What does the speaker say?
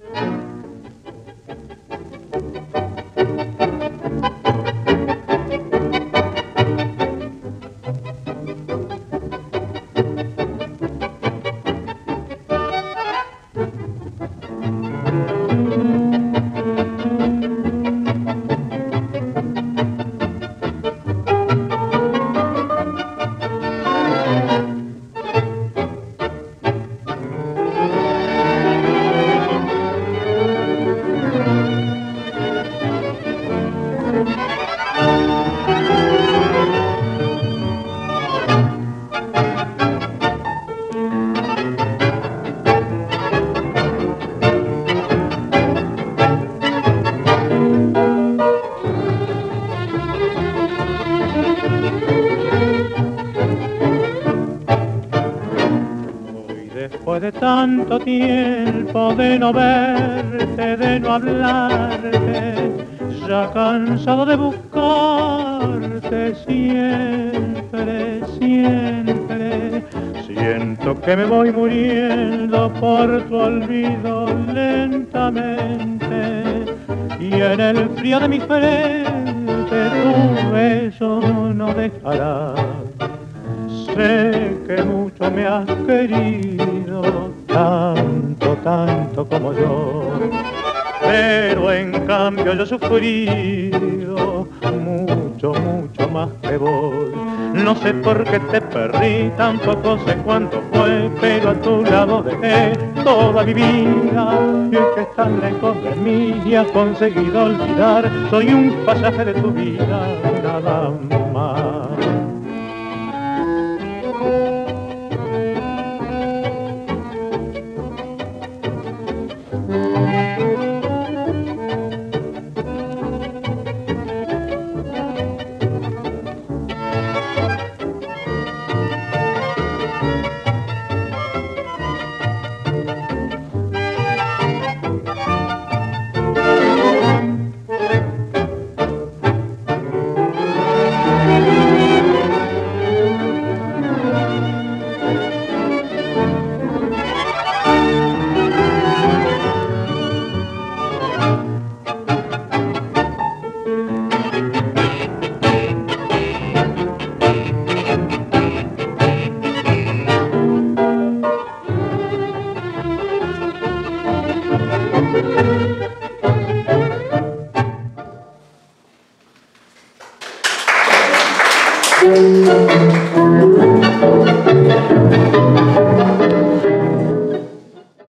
Después de tanto tiempo de no verte, de no hablarte, ya cansado de buscarte siempre, siempre, siento que me voy muriendo por tu olvido lentamente, y en el frío de mi frente tu beso no dejará. Sé que mucho me has querido, tanto, tanto como yo, pero en cambio yo he sufrido mucho, mucho más que vos. No sé por qué te perdí, tampoco sé cuánto fue, pero a tu lado dejé toda mi vida. Y el que está lejos de mí y has conseguido olvidar, soy un pasaje de tu vida, nada más.